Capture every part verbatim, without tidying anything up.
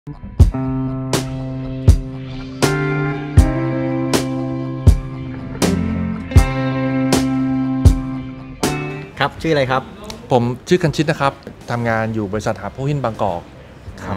ครับชื่ออะไรครับผมชื่อคันชิตนะครับทำงานอยู่บริษัทหาผู้หินบางกอกครับ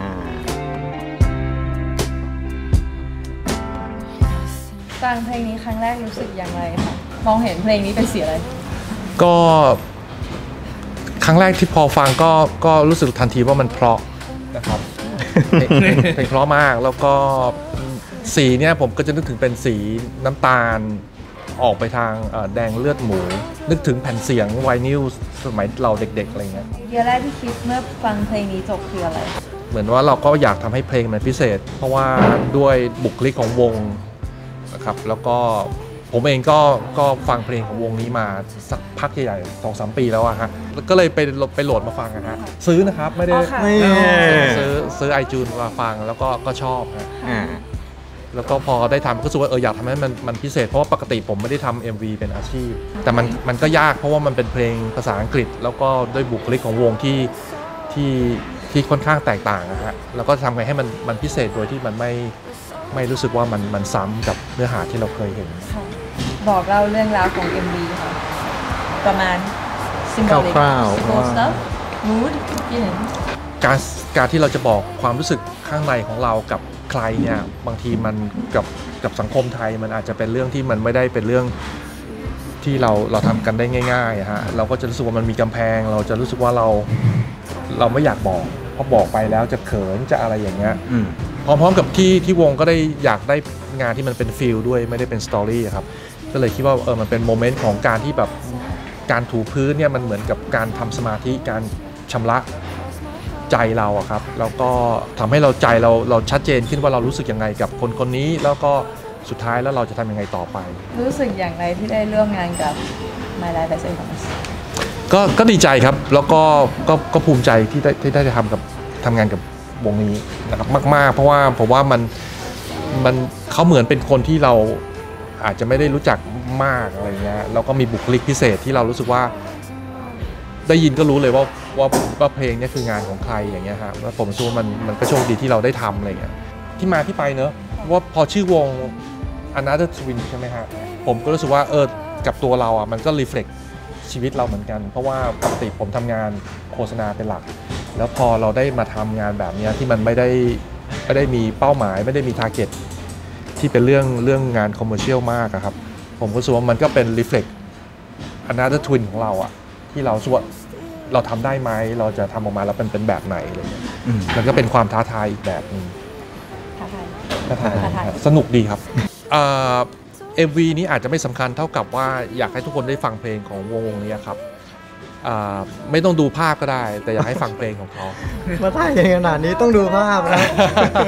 ฟังเพลงนี้ครั้งแรกรู้สึกอย่างไรคะมองเห็นเพลงนี้เป็นสีอะไรก็ครั้งแรกที่พอฟังก็ก็รู้สึกทันทีว่ามันเพราะนะครับเพลงเพราะมากแล้วก็สีเนี่ยผมก็จะนึกถึงเป็นสีน้ำตาลออกไปทางแดงเลือดหมูนึกถึงแผ่นเสียงไวนิลสมัยเราเด็กๆอะไรเงี้ยเดียแรกที่คิดเมื่อฟังเพลงนี้จบคืออะไรเหมือนว่าเราก็อยากทำให้เพลงมันพิเศษเพราะว่าด้วยบุคลิกของวงนะครับแล้วก็ผมเองก็ก็ฟังเพลงของวงนี้มาสักพักใหญ่ๆสองสามปีแล้วอะฮะก็เลยไปไปโหลดมาฟังนะฮะซื้อนะครับไม่ได้ซื้อซื้อไอจูนมาฟังแล้วก็ก็ชอบฮะแล้วก็พอได้ทำก็รู้สึกว่าเอออยากทำให้มันมันพิเศษเพราะว่าปกติผมไม่ได้ทำ เอ็ม วี เป็นอาชีพแต่มันมันก็ยากเพราะว่ามันเป็นเพลงภาษาอังกฤษแล้วก็ด้วยบุคลิกของวงที่ที่ที่ค่อนข้างแตกต่างนะฮะแล้วก็ทำไงให้มันมันพิเศษโดยที่มันไม่ไม่รู้สึกว่ามันมันซ้ำกับเนื้อหาที่เราเคยเห็นบอกเล่าเรื่องราวของ เอ็ม วี ค่ะประมาณ symbolic คร่าวๆ mood ที่เห็นการการที่เราจะบอกความรู้สึกข้างในของเรากับใครเนี่ยบางทีมันกับกับสังคมไทยมันอาจจะเป็นเรื่องที่มันไม่ได้เป็นเรื่องที่เราเราทำกันได้ง่ายๆฮะเราก็จะรู้สึกว่ามันมีกำแพงเราจะรู้สึกว่าเราเราไม่อยากบอกเพราะบอกไปแล้วจะเขินจะอะไรอย่างเงี้ยพร้อมๆกับที่ที่วงก็ได้อยากได้งานที่มันเป็นฟีลด้วยไม่ได้เป็นสตอรี่ครับก็เลยคิดว่าเออมันเป็นโมเมนต์ของการที่แบบการถูพื้นเนี่ยมันเหมือนกับการทำสมาธิการชำระใจเราอะครับแล้วก็ทำให้เราใจเราเราชัดเจนขึ้นว่าเรารู้สึกยังไงกับคนคนนี้แล้วก็สุดท้ายแล้วเราจะทำยังไงต่อไปรู้สึกอย่างไรที่ได้ร่วมงานกับ My Life as a Thomas ก็ก็ดีใจครับแล้วก็ก็ก็ภูมิใจที่ได้ที่ได้ทำกับทำงานกับวงนี้นะครับมากๆเพราะว่าผมว่ามันมันเขาเหมือนเป็นคนที่เราอาจจะไม่ได้รู้จักมากอะไรเงี้ยแล้วก็มีบุคลิกพิเศษที่เรารู้สึกว่าได้ยินก็รู้เลยว่าว่าว่าเพลงนี้คืองานของใครอย่างเงี้ยฮะแล้วผมรู้สึกว่ามันมันก็โชคดีที่เราได้ทำอะไรเงี้ยที่มาที่ไปเนอะว่าพอชื่อวง Another Twin ใช่ไหมฮะผมก็รู้สึกว่าเออกับตัวเราอ่ะมันก็รีเฟล็กชีวิตเราเหมือนกันเพราะว่าปกติผมทำงานโฆษณาเป็นหลักแล้วพอเราได้มาทำงานแบบนี้ที่มันไม่ได้ไม่ได้มีเป้าหมายไม่ได้มีทาร์เก็ตที่เป็นเรื่องเรื่องงานคอมเมอร์เชียลมากครับผมก็รู้สึกว่ามันก็เป็นรีเฟล็ก Another Twin ของเราอ่ะที่เราสวดเราทำได้ไหมเราจะทำออกมาแล้วเป็นเป็นแบบไหนอะไรเงี้ยมันก็เป็นความท้าทายอีกแบบนึงท้าทายท้าทายสนุกดีครับเอ็มวีนี้อาจจะไม่สำคัญเท่ากับว่าอยากให้ทุกคนได้ฟังเพลงของวงวงนี้ครับไม่ต้องดูภาพก็ได้แต่อยากให้ฟังเพลงของเขามาถ่ายอย่างขนาดนี้ต้องดูภาพนะ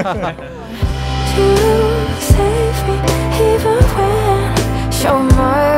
Show